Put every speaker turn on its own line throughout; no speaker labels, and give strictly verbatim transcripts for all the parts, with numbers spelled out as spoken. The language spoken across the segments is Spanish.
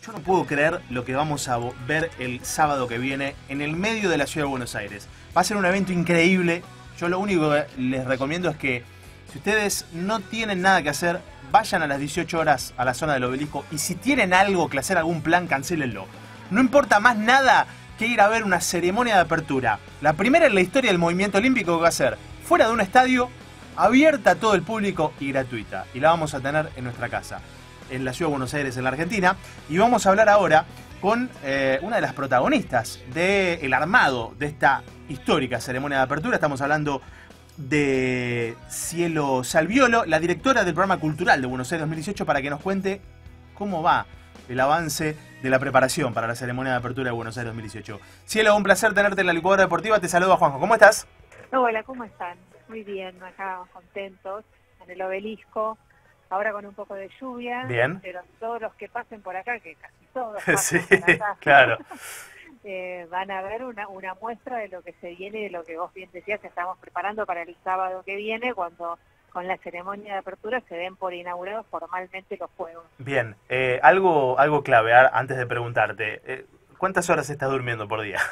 Yo no puedo creer lo que vamos a ver el sábado que viene en el medio de la ciudad de Buenos Aires. Va a ser un evento increíble. Yo lo único que les recomiendo es que si ustedes no tienen nada que hacer, vayan a las dieciocho horas a la zona del Obelisco y si tienen algo que hacer, algún plan, cancélenlo. No importa más nada que ir a ver una ceremonia de apertura. La primera en la historia del movimiento olímpico que va a ser fuera de un estadio, abierta a todo el público y gratuita. Y la vamos a tener en nuestra casa, en la ciudad de Buenos Aires, en la Argentina. Y vamos a hablar ahora con eh, una de las protagonistas del armado de esta histórica ceremonia de apertura. Estamos hablando de Cielo Salviolo, la directora del programa cultural de Buenos Aires dos mil dieciocho, para que nos cuente cómo va el avance de la preparación para la ceremonia de apertura de Buenos Aires dos mil dieciocho. Cielo, un placer tenerte en la licuadora deportiva. Te saludo a Juanjo. ¿Cómo estás?
Hola, ¿cómo están? Muy bien, acá contentos en el Obelisco. Ahora con un poco de lluvia,
bien,
pero todos los que pasen por acá, que casi todos pasan
sí,
por acá,
claro.
eh, van a ver una, una muestra de lo que se viene, de lo que vos bien decías, que estamos preparando para el sábado que viene, cuando con la ceremonia de apertura se den por inaugurados formalmente los Juegos.
Bien, eh, algo, algo clave antes de preguntarte, eh, ¿cuántas horas estás durmiendo por día?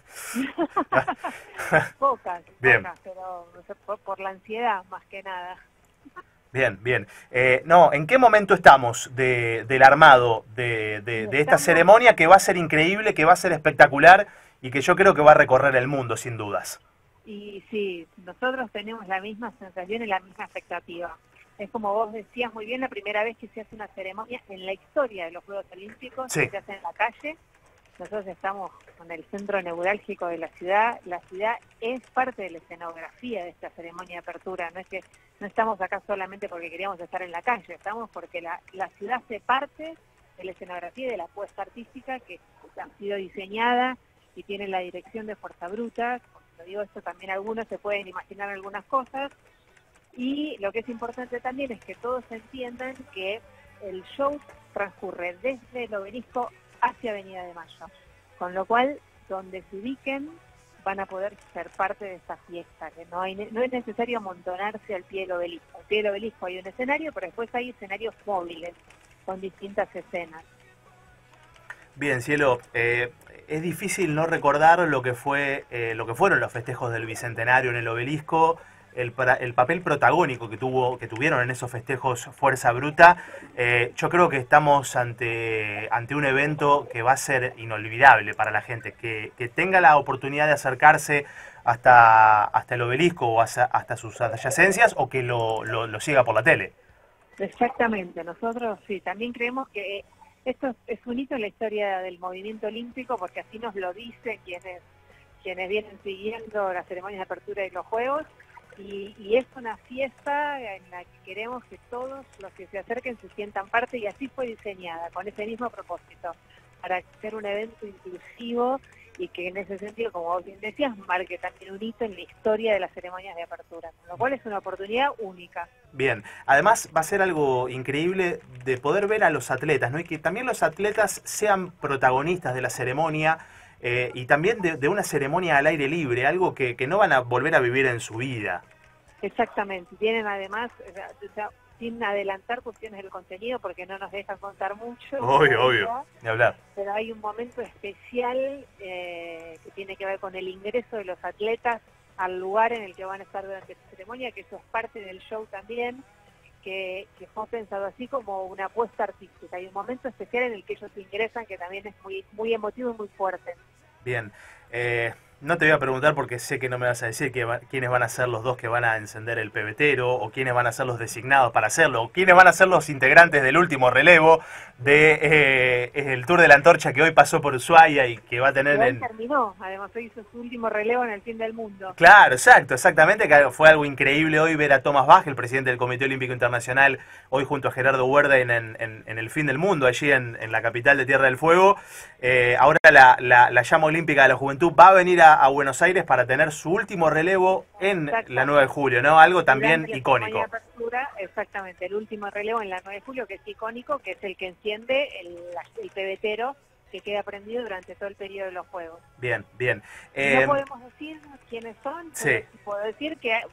Pocas,
bien,
pocas, pero por, por la ansiedad más que nada.
Bien, bien. Eh, no, ¿en qué momento estamos de, del armado de, de, de esta ceremonia que va a ser increíble, que va a ser espectacular y que yo creo que va a recorrer el mundo, sin dudas?
Y sí, nosotros tenemos la misma sensación y la misma expectativa. Es como vos decías muy bien, la primera vez que se hace una ceremonia en la historia de los Juegos Olímpicos,
sí,
que se hace en la calle. Nosotros estamos con el centro neurálgico de la ciudad. La ciudad es parte de la escenografía de esta ceremonia de apertura. No es que no estamos acá solamente porque queríamos estar en la calle, estamos porque la, la ciudad hace parte de la escenografía y de la apuesta artística que ha sido diseñada y tiene la dirección de Fuerza Bruta. Cuando digo esto, también algunos se pueden imaginar algunas cosas. Y lo que es importante también es que todos entiendan que el show transcurre desde el Obelisco hacia Avenida de Mayo, con lo cual donde se ubiquen van a poder ser parte de esta fiesta, que no hay no es necesario amontonarse al pie del Obelisco. Al pie del Obelisco hay un escenario, pero después hay escenarios móviles con distintas escenas.
Bien, Cielo, eh, es difícil no recordar lo que fue eh, lo que fueron los festejos del Bicentenario en el Obelisco. El, el papel protagónico que tuvo que tuvieron en esos festejos Fuerza Bruta. Eh, yo creo que estamos ante, ante un evento que va a ser inolvidable para la gente, que, que tenga la oportunidad de acercarse hasta, hasta el Obelisco o hasta, hasta sus adyacencias o que lo, lo, lo siga por la tele.
Exactamente, nosotros sí, también creemos que esto es un hito en la historia del movimiento olímpico, porque así nos lo dicen quienes, quienes vienen siguiendo las ceremonias de apertura de los Juegos. Y, y es una fiesta en la que queremos que todos los que se acerquen se sientan parte, y así fue diseñada, con ese mismo propósito, para ser un evento inclusivo y que en ese sentido, como vos bien decías, marque también un hito en la historia de las ceremonias de apertura, con lo cual es una oportunidad única.
Bien, además va a ser algo increíble de poder ver a los atletas, ¿no? Y que también los atletas sean protagonistas de la ceremonia. Eh, y también de, de una ceremonia al aire libre, algo que, que no van a volver a vivir en su vida.
Exactamente, tienen además, o sea, sin adelantar cuestiones del contenido porque no nos dejan contar mucho.
Obvio, obvio, ni hablar.
Pero hay un momento especial eh, que tiene que ver con el ingreso de los atletas al lugar en el que van a estar durante la ceremonia, que eso es parte del show también, que, que fue pensado así como una apuesta artística. Hay un momento especial en el que ellos ingresan que también es muy, muy emotivo y muy fuerte.
Bien, eh, no te voy a preguntar porque sé que no me vas a decir que va, quiénes van a ser los dos que van a encender el pebetero, o quiénes van a ser los designados para hacerlo, o quiénes van a ser los integrantes del último relevo de eh, el Tour de la Antorcha que hoy pasó por Ushuaia y que va a tener...
Y hoy
en...
terminó, además hoy hizo su último relevo en el fin del mundo.
Claro, exacto, exactamente, que fue algo increíble hoy ver a Tomás Bach, el presidente del Comité Olímpico Internacional, hoy junto a Gerardo Huerda en, en, en el fin del mundo, allí en, en la capital de Tierra del Fuego. Eh, ahora la, la, la llama olímpica de la juventud va a venir a, a Buenos Aires para tener su último relevo en la nueve de julio, ¿no? Algo también icónico.
Apertura, exactamente, el último relevo en la nueve de julio, que es icónico, que es el que enciende el, el pebetero que queda prendido durante todo el periodo de los Juegos.
Bien, bien.
Eh, no podemos decir quiénes son,
sí.
Puedo decir que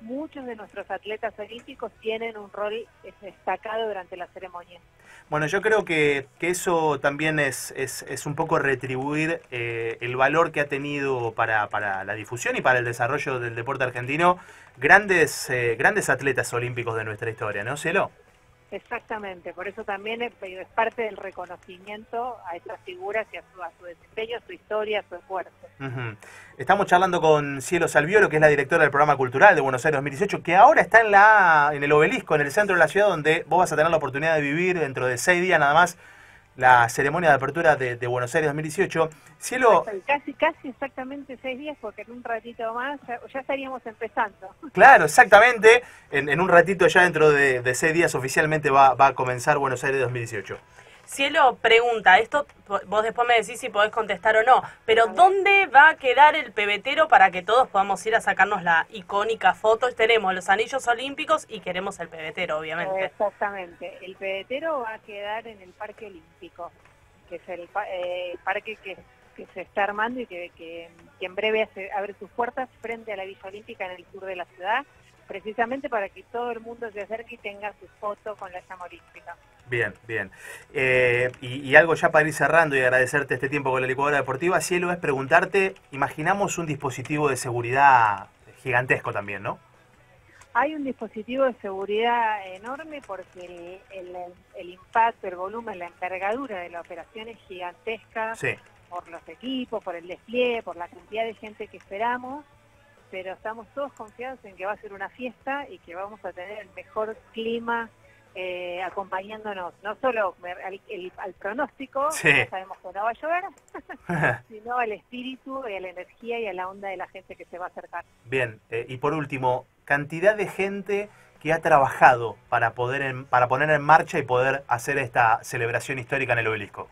muchos de nuestros atletas olímpicos tienen un rol destacado durante la ceremonia.
Bueno, yo creo que, que eso también es, es, es un poco retribuir eh, el valor que ha tenido para, para la difusión y para el desarrollo del deporte argentino grandes, eh, grandes atletas olímpicos de nuestra historia, ¿no, Cielo?
Exactamente, por eso también es, es parte del reconocimiento a estas figuras y a su, a su desempeño, a su historia, a su esfuerzo.
Uh-huh. Estamos charlando con Cielo Salviolo, que es la directora del Programa Cultural de Buenos Aires dos mil dieciocho, que ahora está en la en el Obelisco, en el centro de la ciudad, donde vos vas a tener la oportunidad de vivir dentro de seis días nada más la ceremonia de apertura de, de Buenos Aires dos mil dieciocho. Cielo...
Casi, casi exactamente seis días, porque en un ratito más ya, ya estaríamos empezando.
Claro, exactamente. En, en un ratito ya dentro de, de seis días oficialmente va, va a comenzar Buenos Aires dos mil dieciocho.
Cielo, pregunta, esto vos después me decís si podés contestar o no, pero ¿dónde va a quedar el pebetero para que todos podamos ir a sacarnos la icónica foto? Tenemos los anillos olímpicos y queremos el pebetero, obviamente.
Exactamente, el pebetero va a quedar en el Parque Olímpico, que es el eh, parque que, que se está armando y que, que, que en breve hace, abre sus puertas frente a la Villa Olímpica en el sur de la ciudad, precisamente para que todo el mundo se acerque y tenga su foto con la llama olímpica.
Bien, bien. Eh, y, y algo ya para ir cerrando y agradecerte este tiempo con la licuadora deportiva, Cielo, es preguntarte, imaginamos un dispositivo de seguridad gigantesco también, ¿no?
Hay un dispositivo de seguridad enorme porque el, el, el impacto, el volumen, la envergadura de la operación es gigantesca,
sí,
por los equipos, por el despliegue, por la cantidad de gente que esperamos, pero estamos todos confiados en que va a ser una fiesta y que vamos a tener el mejor clima eh, acompañándonos, no solo al, el, al pronóstico,
sí,
no sabemos que no va a llover, sino al espíritu y a la energía y a la onda de la gente que se va a acercar.
Bien, eh, y por último, cantidad de gente que ha trabajado para poder en, para poner en marcha y poder hacer esta celebración histórica en el Obelisco.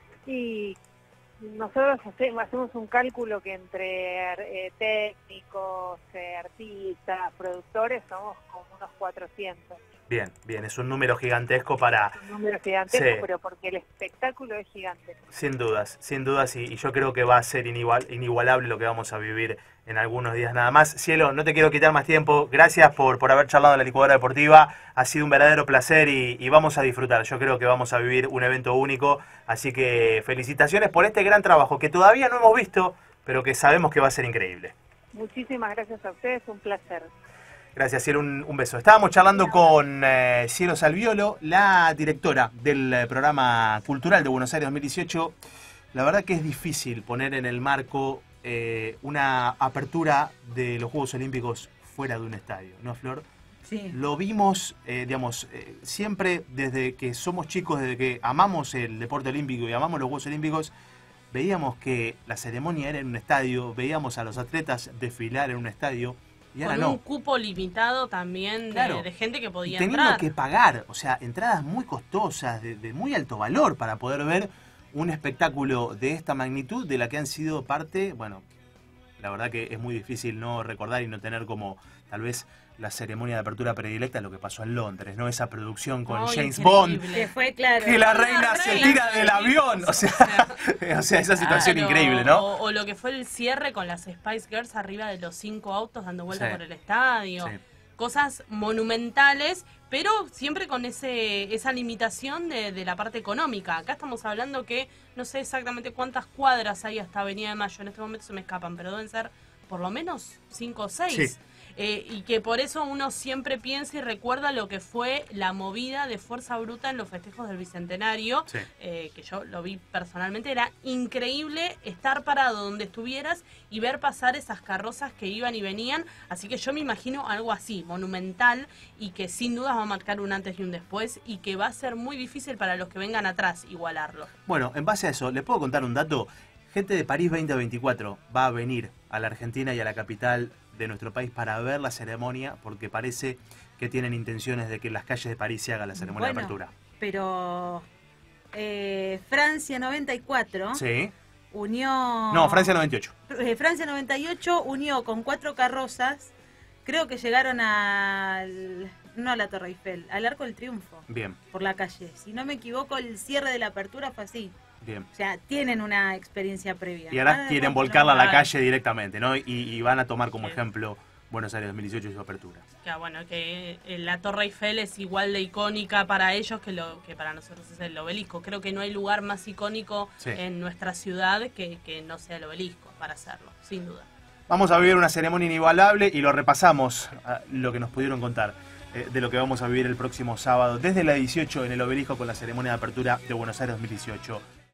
Y nosotros hacemos, hacemos un cálculo que entre eh, técnicos, eh, artistas, productores, somos como unos cuatrocientos.
Bien, bien, es un número gigantesco para...
Es un número gigantesco,
sí,
pero porque el espectáculo es gigante.
Sin dudas, sin dudas, y, y yo creo que va a ser inigual, inigualable lo que vamos a vivir en algunos días nada más. Cielo, no te quiero quitar más tiempo, gracias por, por haber charlado en la licuadora deportiva, ha sido un verdadero placer y, y vamos a disfrutar. Yo creo que vamos a vivir un evento único, así que felicitaciones por este gran trabajo que todavía no hemos visto, pero que sabemos que va a ser increíble.
Muchísimas gracias a ustedes, un placer.
Gracias, Cielo, un, un beso. Estábamos charlando con eh, Cielo Salviolo, la directora del eh, Programa Cultural de Buenos Aires dos mil dieciocho. La verdad que es difícil poner en el marco eh, una apertura de los Juegos Olímpicos fuera de un estadio, ¿no, Flor?
Sí.
Lo vimos, eh, digamos, eh, siempre desde que somos chicos, desde que amamos el deporte olímpico y amamos los Juegos Olímpicos, veíamos que la ceremonia era en un estadio, veíamos a los atletas desfilar en un estadio. Y ahora
con
no.
un cupo limitado también de,
claro,
de gente que podía
teniendo
entrar.
que pagar, o sea, entradas muy costosas, de, de muy alto valor para poder ver un espectáculo de esta magnitud, de la que han sido parte, bueno, la verdad que es muy difícil no recordar y no tener como tal vez la ceremonia de apertura predilecta, lo que pasó en Londres, ¿no? Esa producción con
Oh,
James
increíble.
Bond,
Que fue, claro.
que la
Una
reina se
reina.
tira del avión, o sea, o sea esa situación
Claro,
increíble, ¿no?
O, o lo que fue el cierre con las Spice Girls arriba de los cinco autos dando vueltas
Sí.
por el estadio.
Sí.
Cosas monumentales, pero siempre con ese esa limitación de, de la parte económica. Acá estamos hablando que no sé exactamente cuántas cuadras hay hasta Avenida de Mayo, en este momento se me escapan, pero deben ser por lo menos cinco o seis.
Sí.
Eh, y que por eso uno siempre piensa y recuerda lo que fue la movida de Fuerza Bruta en los festejos del Bicentenario,
Sí.
eh, que yo lo vi personalmente. Era increíble estar parado donde estuvieras y ver pasar esas carrozas que iban y venían, así que yo me imagino algo así, monumental, y que sin dudas va a marcar un antes y un después, y que va a ser muy difícil para los que vengan atrás igualarlo.
Bueno, en base a eso, ¿les puedo contar un dato? Gente de París veinte veinticuatro va a venir a la Argentina y a la capital de nuestro país para ver la ceremonia, porque parece que tienen intenciones de que en las calles de París se haga la ceremonia
Bueno,
de apertura.
Pero eh, Francia noventa y cuatro
Sí.
unió...
No, Francia noventa y ocho.
eh, Francia noventa y ocho unió con cuatro carrozas, creo que llegaron al... no a la Torre Eiffel, al Arco del Triunfo,
Bien,
por la calle. Si no me equivoco, el cierre de la apertura fue así.
bien.
O sea, tienen una experiencia previa.
Y ahora
Ah,
quieren
bueno,
volcarla a la
no,
calle directamente, ¿no? Y, y van a tomar como
Bien.
ejemplo Buenos Aires dos mil dieciocho y su apertura.
Que bueno, que eh, la Torre Eiffel es igual de icónica para ellos que lo que para nosotros es el obelisco. Creo que no hay lugar más icónico
Sí.
en nuestra ciudad que, que no sea el obelisco para hacerlo, sin duda.
Vamos a vivir una ceremonia inigualable y lo repasamos, a lo que nos pudieron contar eh, de lo que vamos a vivir el próximo sábado desde la dieciocho en el obelisco con la ceremonia de apertura de Buenos Aires dos mil dieciocho.